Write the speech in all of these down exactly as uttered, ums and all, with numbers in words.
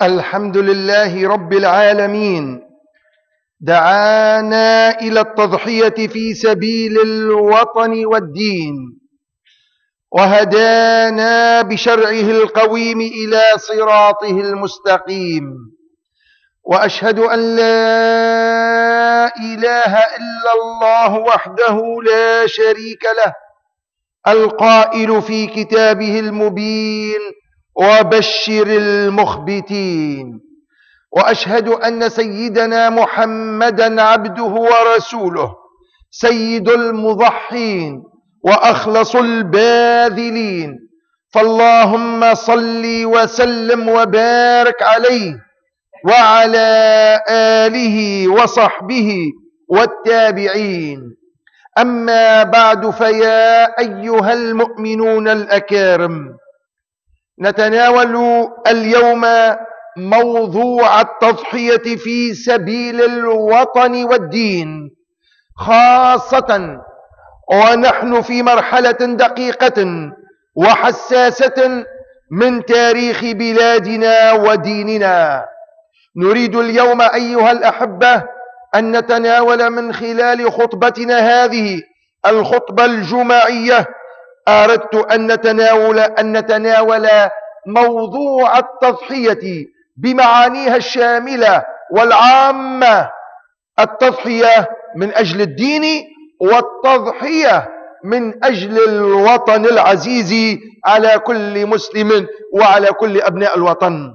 الحمد لله رب العالمين، دعانا إلى التضحية في سبيل الوطن والدين، وهدانا بشرعه القويم إلى صراطه المستقيم. وأشهد أن لا إله إلا الله وحده لا شريك له، القائل في كتابه المبين: وبشر المخبتين. وأشهد أن سيدنا محمدا عبده ورسوله، سيد المضحين وأخلص الباذلين، فاللهم صل وسلم وبارك عليه وعلى آله وصحبه والتابعين. أما بعد، فيا أيها المؤمنون الأكارم، نتناول اليوم موضوع التضحية في سبيل الوطن والدين، خاصة ونحن في مرحلة دقيقة وحساسة من تاريخ بلادنا وديننا. نريد اليوم أيها الأحبة أن نتناول من خلال خطبتنا هذه الخطبة الجمعية، أردت أن نتناول أن نتناول موضوع التضحية بمعانيها الشاملة والعامة: التضحية من أجل الدين، والتضحية من أجل الوطن العزيز على كل مسلم وعلى كل أبناء الوطن.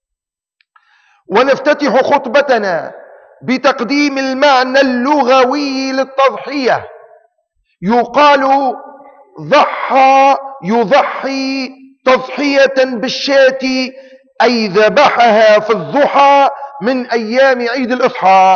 ونفتتح خطبتنا بتقديم المعنى اللغوي للتضحية. يقال ضحى يضحي تضحية بالشاة، أي ذبحها في الضحى من أيام عيد الأضحى.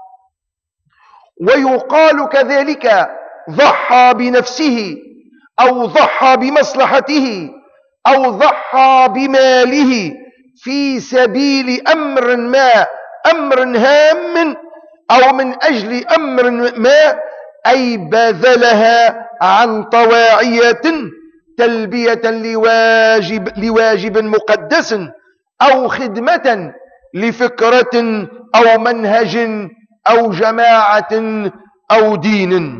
ويقال كذلك ضحى بنفسه، أو ضحى بمصلحته، أو ضحى بماله في سبيل أمر ما، أمر هام، أو من أجل أمر ما، أي بذلها عن طواعية تلبية لواجب, لواجب مقدس، أو خدمة لفكرة أو منهج أو جماعة أو دين.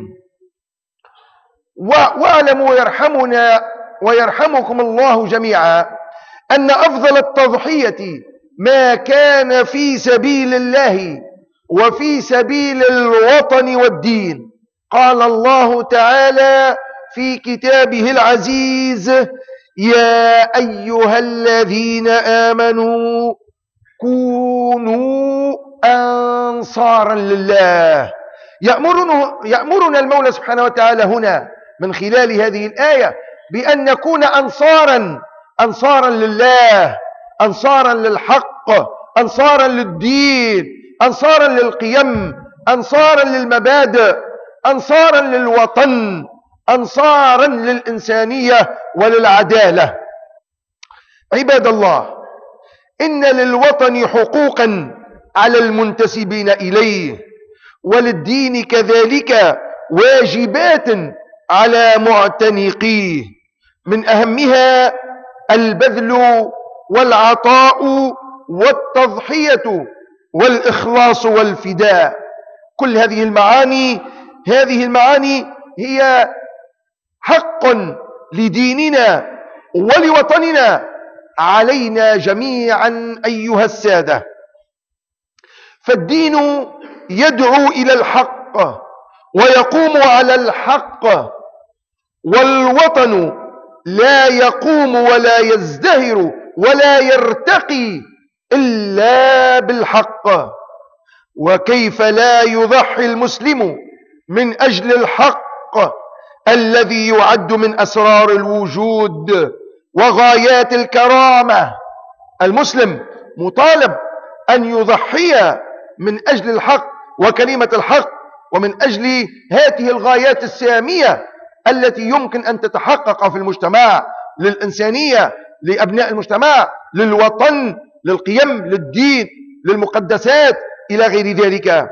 واعلموا يرحمنا ويرحمكم الله جميعا أن أفضل التضحية ما كان في سبيل الله وفي سبيل الوطن والدين. قال الله تعالى في كتابه العزيز: يا أيها الذين آمنوا كونوا أنصارا لله. يأمرنا, يأمرنا المولى سبحانه وتعالى هنا من خلال هذه الآية بأن نكون أنصارا أنصارا لله، أنصارا للحق، أنصارا للدين، أنصارا للقيم، أنصارا للمبادئ، أنصارا للوطن، أنصارا للإنسانية وللعدالة. عباد الله، إن للوطن حقوقا على المنتسبين إليه، وللدين كذلك واجبات على معتنقيه، من أهمها البذل والعطاء والتضحية والإخلاص والفداء. كل هذه المعاني هذه المعاني هي حق لديننا ولوطننا علينا جميعا أيها السادة. فالدين يدعو إلى الحق ويقوم على الحق، والوطن لا يقوم ولا يزدهر ولا يرتقي إلا بالحق. وكيف لا يضحي المسلم من أجل الحق الذي يعد من أسرار الوجود وغايات الكرامة؟ المسلم مطالب أن يضحي من أجل الحق وكلمة الحق، ومن أجل هذه الغايات السامية التي يمكن أن تتحقق في المجتمع، للإنسانية، لأبناء المجتمع، للوطن، للقيم، للدين، للمقدسات، إلى غير ذلك.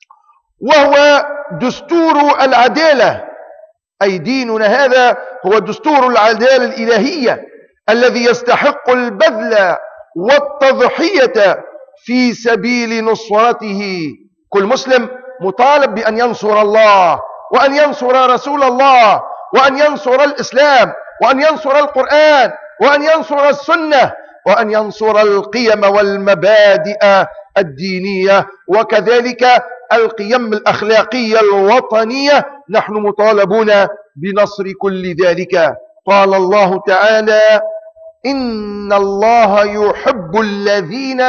وهو دستور العدالة، أي ديننا هذا هو دستور العدالة الإلهية الذي يستحق البذل والتضحية في سبيل نصرته. كل مسلم مطالب بأن ينصر الله، وأن ينصر رسول الله، وأن ينصر الإسلام، وأن ينصر القرآن، وأن ينصر السنة، وأن ينصر القيم والمبادئ الدينية، وكذلك القيم الأخلاقية الوطنية. نحن مطالبون بنصر كل ذلك. قال الله تعالى: إن الله يحب الذين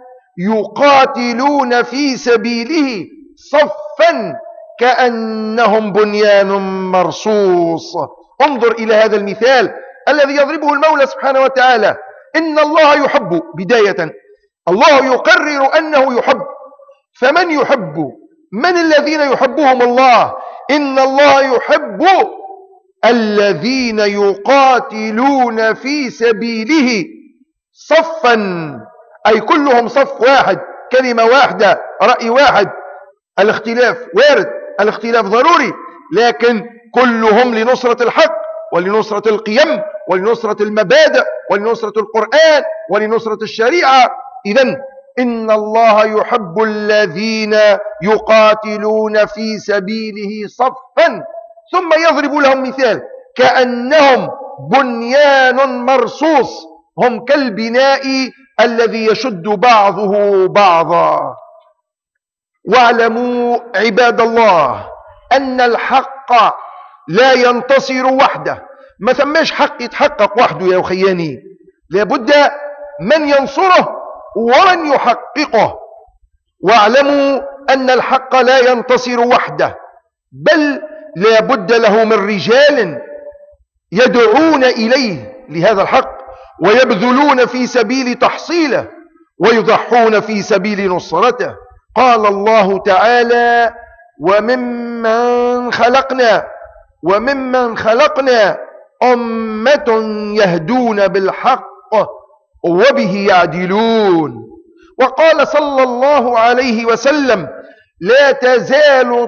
يقاتلون في سبيله صفا كأنهم بنيان مرصوص. انظر إلى هذا المثال الذي يضربه المولى سبحانه وتعالى. إن الله يحب، بداية الله يقرر أنه يحب. فمن يحب؟ من الذين يحبهم الله؟ إن الله يحب الذين يقاتلون في سبيله صفا، أي كلهم صف واحد، كلمة واحدة، رأي واحد. الاختلاف وارد، الاختلاف ضروري، لكن كلهم لنصرة الحق ولنصرة القيم ولنصرة المبادئ ولنصرة القرآن ولنصرة الشريعة. إذن إن الله يحب الذين يقاتلون في سبيله صفا، ثم يضرب لهم مثال: كأنهم بنيان مرصوص، هم كالبناء الذي يشد بعضه بعضا. واعلموا عباد الله أن الحق لا ينتصر وحده. ما ثماش حق يتحقق وحده يا أخياني، لابد من ينصره ومن يحققه. واعلموا أن الحق لا ينتصر وحده، بل لابد له من رجال يدعون إليه لهذا الحق، ويبذلون في سبيل تحصيله، ويضحون في سبيل نصرته. قال الله تعالى: وممن خلقنا وممن خلقنا أمة يهدون بالحق وبه يعدلون. وقال صلى الله عليه وسلم: لا تزال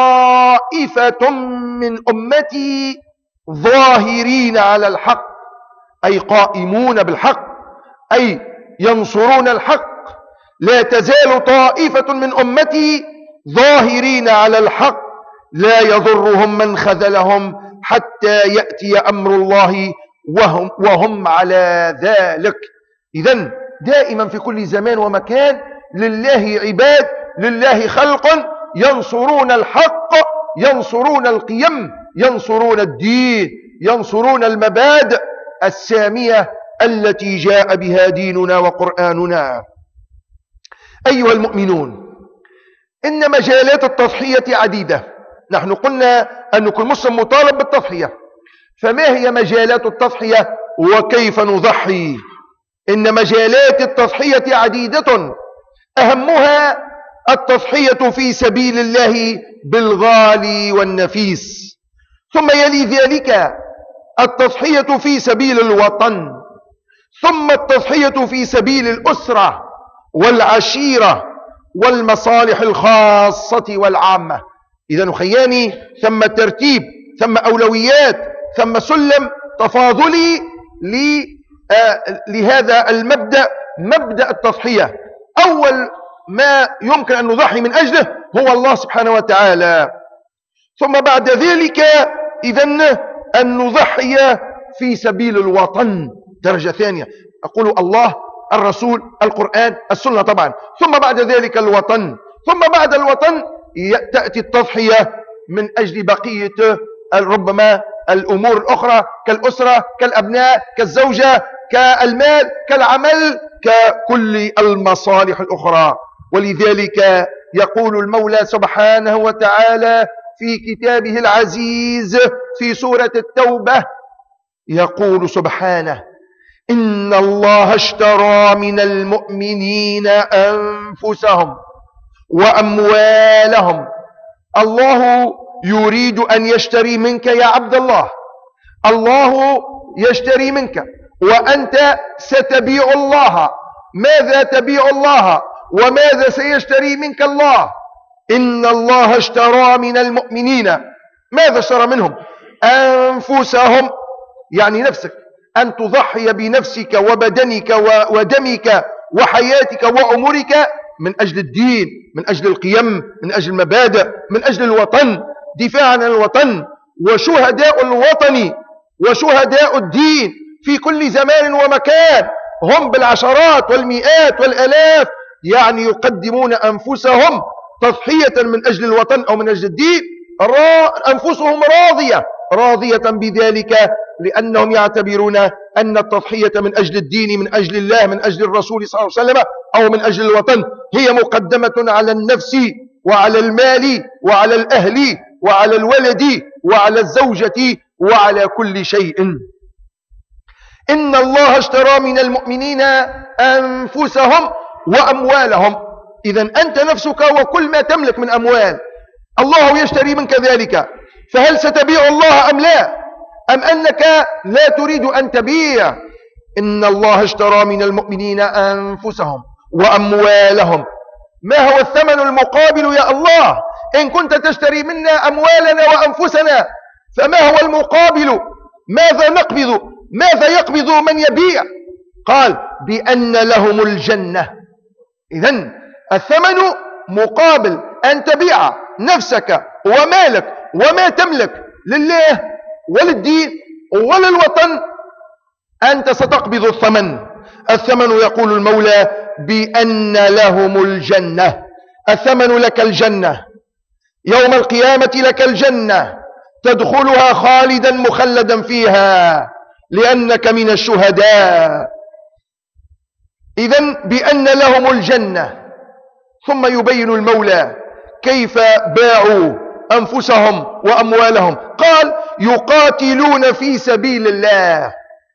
طائفة من أمتي ظاهرين على الحق، أي قائمون بالحق، أي ينصرون الحق. لا تزال طائفة من أمتي ظاهرين على الحق لا يضرهم من خذلهم حتى يأتي أمر الله وهم, وهم على ذلك. إذن دائما في كل زمان ومكان لله عباد، لله خلق ينصرون الحق، ينصرون القيم، ينصرون الدين، ينصرون المبادئ السامية التي جاء بها ديننا وقرآننا. أيها المؤمنون، إن مجالات التضحية عديدة. نحن قلنا أن كل مسلم مطالب بالتضحية، فما هي مجالات التضحية وكيف نضحي؟ إن مجالات التضحية عديدة، أهمها التضحية في سبيل الله بالغالي والنفيس، ثم يلي ذلك التضحية في سبيل الوطن، ثم التضحية في سبيل الأسرة والعشيرة والمصالح الخاصة والعامة. إذن خياني ثم ترتيب، ثم أولويات، ثم سلم تفاضلي لهذا المبدأ، مبدأ التضحية. أول ما يمكن أن نضحي من أجله هو الله سبحانه وتعالى، ثم بعد ذلك إذن أن نضحي في سبيل الوطن، درجة ثانية. أقول الله، الرسول، القرآن، السنة طبعا، ثم بعد ذلك الوطن، ثم بعد الوطن تأتي التضحية من أجل بقية ربما الأمور الأخرى كالأسرة، كالأبناء، كالزوجة، كالمال، كالعمل، ككل المصالح الأخرى. ولذلك يقول المولى سبحانه وتعالى في كتابه العزيز في سورة التوبة، يقول سبحانه: إن الله اشترى من المؤمنين أنفسهم وأموالهم. الله يريد أن يشتري منك يا عبد الله، الله يشتري منك، وأنت ستبيع الله. ماذا تبيع الله؟ وماذا سيشتري منك الله؟ إن الله اشترى من المؤمنين، ماذا اشترى منهم؟ أنفسهم، يعني نفسك، أن تضحي بنفسك وبدنك ودمك وحياتك وعمرك من أجل الدين، من أجل القيم، من أجل المبادئ، من أجل الوطن، دفاعا عن الوطن. وشهداء الوطن وشهداء الدين في كل زمان ومكان هم بالعشرات والمئات والآلاف، يعني يقدمون أنفسهم تضحية من أجل الوطن أو من أجل الدين. أنفسهم راضية راضية بذلك، لأنهم يعتبرون أن التضحية من أجل الدين، من أجل الله، من أجل الرسول صلى الله عليه وسلم، أو من أجل الوطن، هي مقدمة على النفس وعلى المال وعلى الأهل وعلى الولد وعلى الزوجة وعلى كل شيء. إن الله اشترى من المؤمنين أنفسهم وأموالهم. إذا أنت نفسك وكل ما تملك من أموال الله يشتري منك ذلك، فهل ستبيع الله أم لا؟ أم أنك لا تريد أن تبيع؟ إن الله اشترى من المؤمنين أنفسهم وأموالهم. ما هو الثمن المقابل يا الله؟ إن كنت تشتري منا أموالنا وأنفسنا فما هو المقابل؟ ماذا نقبض؟ ماذا يقبض من يبيع؟ قال بأن لهم الجنة. إذن الثمن مقابل أن تبيع نفسك ومالك وما تملك لله وللدين وللوطن، أنت ستقبض الثمن. الثمن يقول المولى بأن لهم الجنة. الثمن لك الجنة، يوم القيامة لك الجنة تدخلها خالدا مخلدا فيها لأنك من الشهداء. إذن بأن لهم الجنة. ثم يبين المولى كيف باعوا أنفسهم وأموالهم. قال يقاتلون في سبيل الله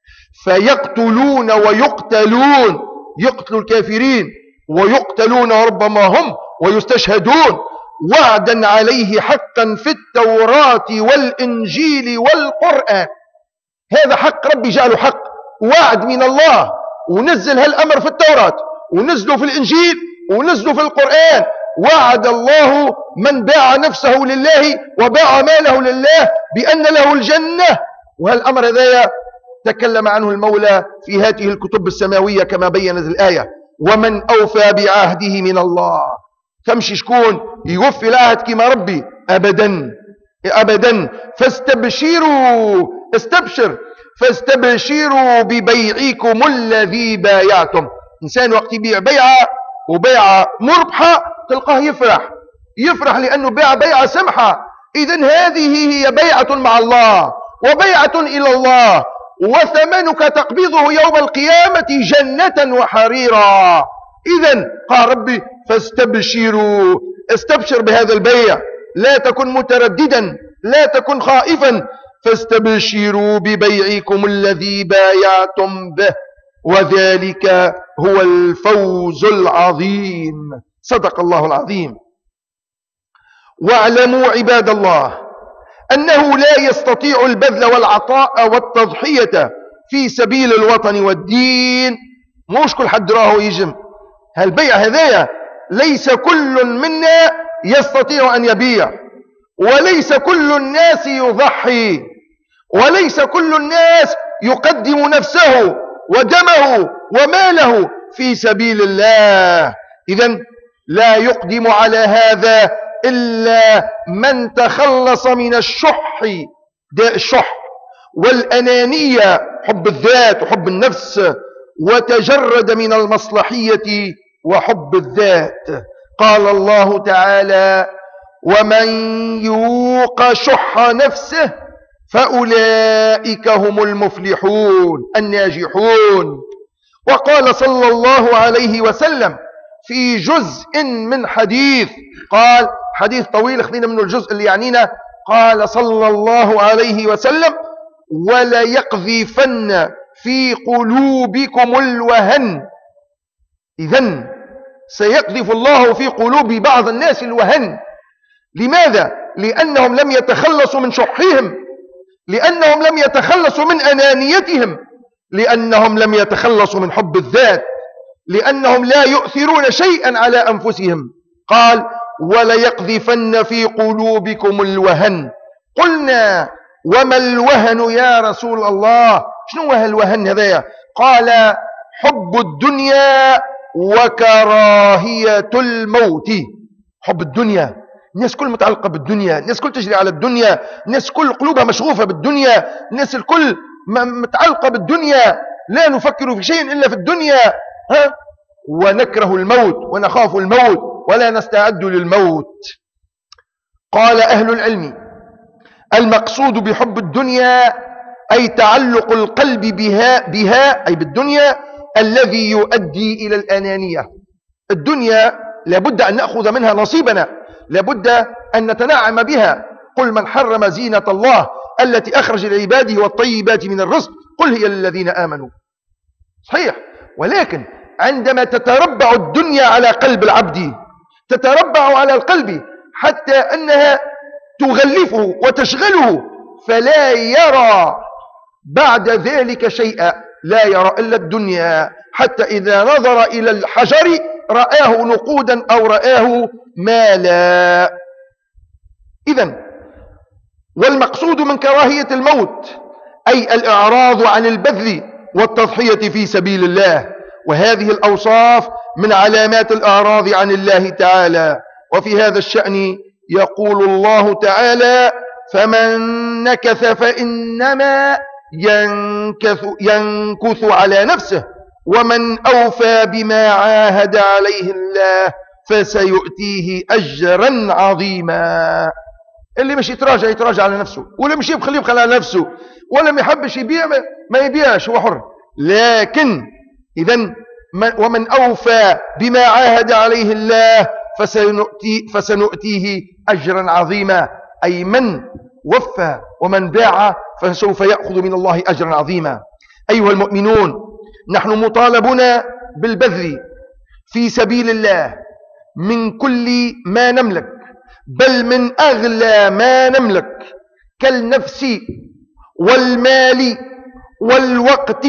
فيقتلون ويقتلون، يقتل الكافرين ويقتلون ربما هم ويستشهدون، وعدا عليه حقا في التوراة والإنجيل والقرآن. هذا حق ربي جعله حق، وعد من الله، ونزل هالأمر في التوراة ونزله في الإنجيل ونزله في القرآن. وعد الله من باع نفسه لله وباع ماله لله بأن له الجنة. وهالأمر هذا تكلم عنه المولى في هذه الكتب السماوية كما بينت الآية: ومن أوفى بعهده من الله. تمشي شكون يوفي العهد كما ربي؟ أبدا أبدا. فاستبشروا، استبشر، فاستبشروا ببيعكم الذي بايعتم. إنسان وقت يبيع بيعة وبيعة مربحة تلقاه يفرح يفرح لأنه باع بيعة سمحة. إذن هذه هي بيعة مع الله وبيعة إلى الله، وثمنك تقبضه يوم القيامة جنة وحريرا. إذن قال ربي فاستبشروا، استبشر بهذا البيع، لا تكن مترددا، لا تكن خائفا. فاستبشروا ببيعكم الذي بايعتم به وذلك هو الفوز العظيم. صدق الله العظيم. واعلموا عباد الله أنه لا يستطيع البذل والعطاء والتضحية في سبيل الوطن والدين. مش كل حد راه يجم هالبيع هذايا، ليس كل منا يستطيع أن يبيع، وليس كل الناس يضحي، وليس كل الناس يقدم نفسه ودمه وماله في سبيل الله. إذن لا يقدم على هذا إلا من تخلص من الشح، داء الشح والأنانية، حب الذات وحب النفس، وتجرد من المصلحية وحب الذات. قال الله تعالى: ومن يوق شح نفسه فأولئك هم المفلحون الناجحون. وقال صلى الله عليه وسلم في جزء من حديث، قال حديث طويل خذينا منه الجزء اللي يعنينا، قال صلى الله عليه وسلم: ولا يقذفن في قلوبكم الوهن. إذن سيقذف الله في قلوب بعض الناس الوهن. لماذا؟ لأنهم لم يتخلصوا من شحهم، لأنهم لم يتخلصوا من أنانيتهم، لأنهم لم يتخلصوا من حب الذات، لأنهم لا يؤثرون شيئا على أنفسهم. قال: وليقذفن في قلوبكم الوهن. قلنا وما الوهن يا رسول الله؟ شنو هو الوهن هذايا؟ قال حب الدنيا وكراهية الموت. حب الدنيا، الناس كل متعلقة بالدنيا، الناس كل تجري على الدنيا، الناس كل قلوبها مشغوفة بالدنيا، الناس الكل متعلقة بالدنيا، لا نفكر في شيء إلا في الدنيا. ها؟ ونكره الموت ونخاف الموت ولا نستعد للموت. قال أهل العلم المقصود بحب الدنيا أي تعلق القلب بها, بها أي بالدنيا الذي يؤدي إلى الأنانية. الدنيا لابد أن نأخذ منها نصيبنا، لابد أن نتنعم بها. قل من حرم زينة الله التي أخرج لعباده والطيبات من الرزق قل هي للذين آمنوا. صحيح، ولكن عندما تتربع الدنيا على قلب العبد، تتربع على القلب حتى أنها تغلفه وتشغله، فلا يرى بعد ذلك شيئا، لا يرى إلا الدنيا، حتى إذا نظر إلى الحجر رآه نقودا أو رآه مالا. إذن والمقصود من كراهية الموت أي الإعراض عن البذل والتضحية في سبيل الله، وهذه الأوصاف من علامات الإعراض عن الله تعالى. وفي هذا الشأن يقول الله تعالى فمن نكث فإنما ينكث, ينكث على نفسه ومن أوفى بما عاهد عليه الله فسيؤتيه أجرا عظيما. اللي مش يتراجع يتراجع على نفسه، ولا مش يبخل يبخل على نفسه، ولا ما يحبش يبيع ما يبيعش، هو حر. لكن إذن ومن أوفى بما عاهد عليه الله فسنؤتي فسنؤتيه أجرا عظيما، أي من وفى ومن باع فسوف يأخذ من الله أجرا عظيما. أيها المؤمنون، نحن مطالبون بالبذل في سبيل الله من كل ما نملك، بل من أغلى ما نملك كالنفس والمال والوقت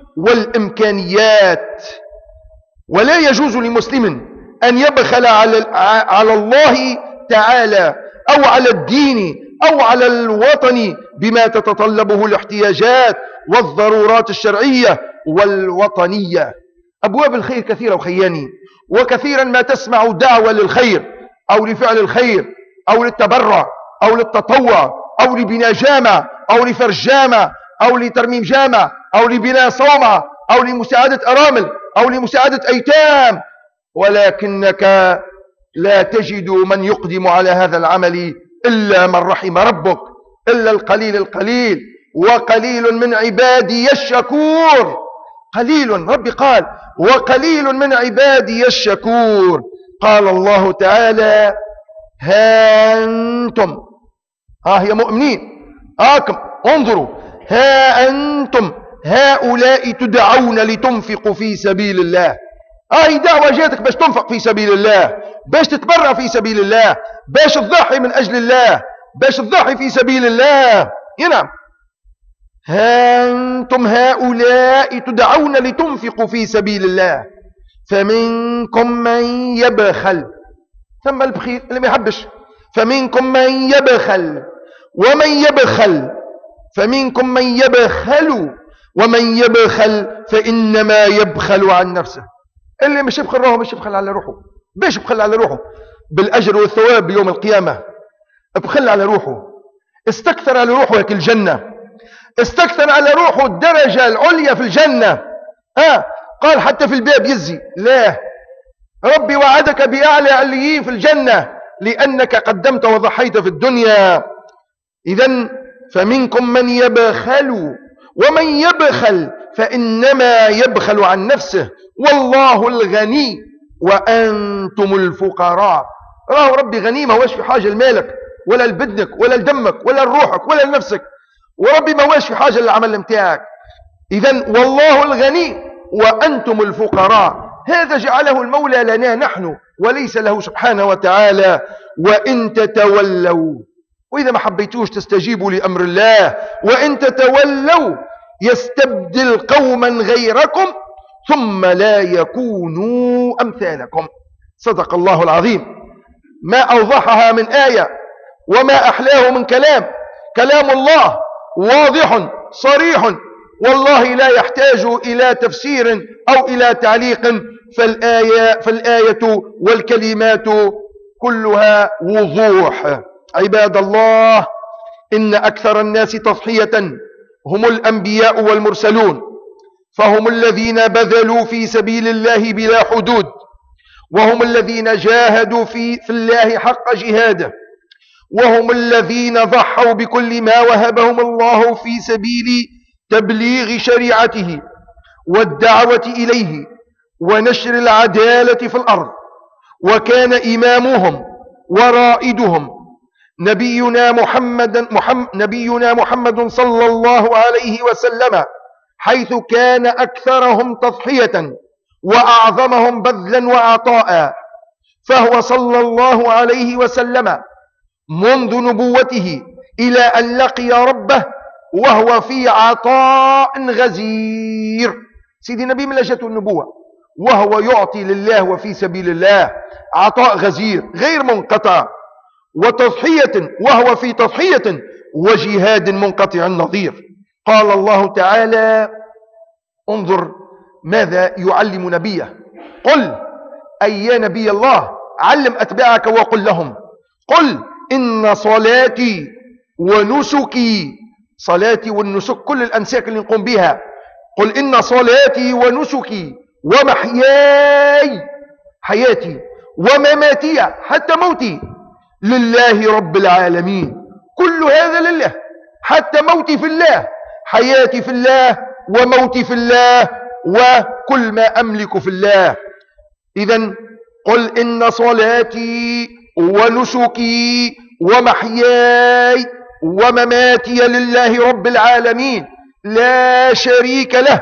والإمكانيات. ولا يجوز لمسلم أن يبخل على الله تعالى أو على الدين أو على الوطن بما تتطلبه الاحتياجات والضرورات الشرعية والوطنية. أبواب الخير كثيرة وخياني، وكثيرا ما تسمع دعوة للخير أو لفعل الخير أو للتبرع أو للتطوع أو لبناء جامع أو لفرش جامع أو لترميم جامع أو لبناء صومعة أو لمساعدة أرامل أو لمساعدة أيتام، ولكنك لا تجد من يقدم على هذا العمل إلا من رحم ربك، إلا القليل القليل، وقليل من عبادي الشكور. قليل، ربي قال وقليل من عبادي الشكور. قال الله تعالى ها أنتم، ها يا مؤمنين هاكم انظروا، ها أنتم هؤلاء تدعون لتنفقوا في سبيل الله. هاي دعوة جاتك باش تنفق في سبيل الله، باش تتبرع في سبيل الله، باش تضحي من أجل الله، باش تضحي في سبيل الله. نعم، ها أنتم هؤلاء تدعون لتنفقوا في سبيل الله فمنكم من يبخل، ثم البخيل اللي ما يحبش، فمنكم من يبخل ومن يبخل فمنكم من يبخل ومن يبخل فإنما يبخل عن نفسه. اللي مش يبخل روحه مش يبخل على روحه، باش يبخل على روحه بالأجر والثواب بيوم القيامة. ابخل على روحه، استكثر على روحه يك الجنة، استكثر على روحه الدرجة العليا في الجنة. ها قال حتى في الباب يزي، لا، ربي وعدك بأعلى عليين في الجنة لأنك قدمت وضحيت في الدنيا. إذن فمنكم من يبخل ومن يبخل فإنما يبخل عن نفسه والله الغني وأنتم الفقراء. راه ربي غني، ما هوش في حاجة لمالك ولا لبدنك ولا لدمك ولا لروحك ولا لنفسك، وربي ما هوش في حاجة للعمل متاعك. إذن والله الغني وأنتم الفقراء، هذا جعله المولى لنا نحن وليس له سبحانه وتعالى. وإن تتولوا، وإذا ما حبيتوش تستجيبوا لأمر الله، وإن تتولوا يستبدل قوما غيركم ثم لا يكونوا أمثالكم. صدق الله العظيم. ما أوضحها من آية وما أحلاه من كلام كلام الله واضح صريح، والله لا يحتاج إلى تفسير أو إلى تعليق، فالآية, فالآية والكلمات كلها وضوح. عباد الله، إن أكثر الناس تضحية هم الأنبياء والمرسلون، فهم الذين بذلوا في سبيل الله بلا حدود، وهم الذين جاهدوا في, في الله حق جهاده، وهم الذين ضحوا بكل ما وهبهم الله في سبيل تبليغ شريعته والدعوة إليه ونشر العدالة في الأرض. وكان إمامهم ورائدهم نبينا محمد, محمد, نبينا محمد صلى الله عليه وسلم، حيث كان أكثرهم تضحية وأعظمهم بذلا وعطاء. فهو صلى الله عليه وسلم منذ نبوته إلى أن لقي ربه وهو في عطاء غزير. سيدي النبي من لجته النبوة وهو يعطي لله وفي سبيل الله عطاء غزير غير منقطع، وتضحية وهو في تضحية وجهاد منقطع النظير. قال الله تعالى: انظر ماذا يعلم نبيه. قل أي يا نبي الله، علم أتباعك وقل لهم: قل إن صلاتي ونسكي، صلاتي والنسك كل الأنساك اللي نقوم بها، قل إن صلاتي ونسكي ومحياي، حياتي ومماتي حتى موتي، لله رب العالمين. كل هذا لله، حتى موتي في الله، حياتي في الله، وموتي في الله، وكل ما أملك في الله. إذن قل إن صلاتي ونسكي ومحياي ومماتي لله رب العالمين لا شريك له،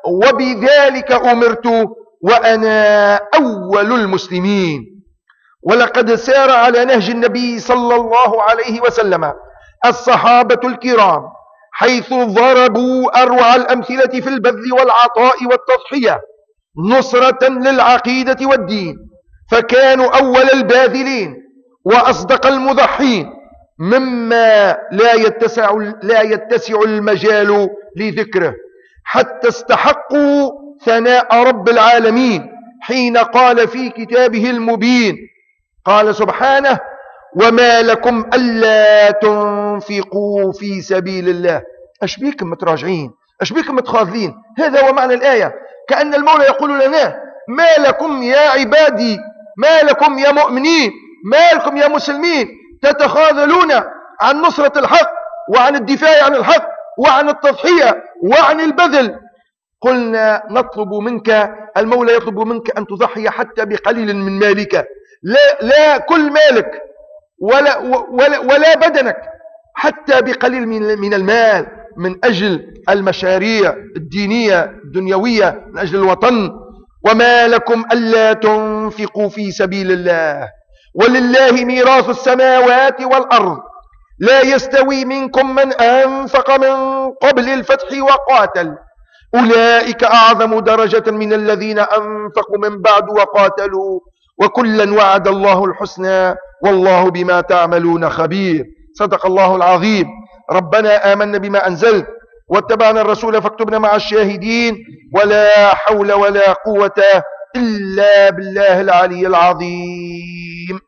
وبذلك أمرت وأنا أول المسلمين. ولقد سار على نهج النبي صلى الله عليه وسلم الصحابة الكرام، حيث ضربوا أروع الأمثلة في البذل والعطاء والتضحية نصرة للعقيدة والدين، فكانوا أول الباذلين وأصدق المضحين، مما لا يتسع, لا يتسع المجال لذكره، حتى استحقوا ثناء رب العالمين حين قال في كتابه المبين، قال سبحانه: وما لكم ألا تنفقوا في سبيل الله. أش بيكم متراجعين؟ أش بيكم متخاذلين؟ هذا هو معنى الآية، كأن المولى يقول لنا: ما لكم يا عبادي، ما لكم يا مؤمنين، ما لكم يا مسلمين تتخاذلون عن نصرة الحق وعن الدفاع عن الحق وعن التضحية وعن البذل. قلنا نطلب منك، المولى يطلب منك أن تضحي حتى بقليل من مالك، لا, لا كل مالك ولا, ولا, ولا بدنك، حتى بقليل من, من المال، من أجل المشاريع الدينية الدنيوية، من أجل الوطن. وما لكم ألا تنفقوا في سبيل الله ولله ميراث السماوات والأرض لا يستوي منكم من أنفق من قبل الفتح وقاتل أولئك أعظم درجة من الذين أنفقوا من بعد وقاتلوا وكلا وعد الله الحسنى والله بما تعملون خبير. صدق الله العظيم. ربنا آمنا بما أنزلت واتبعنا الرسول فاكتبنا مع الشاهدين، ولا حول ولا قوة إلا بالله العلي العظيم.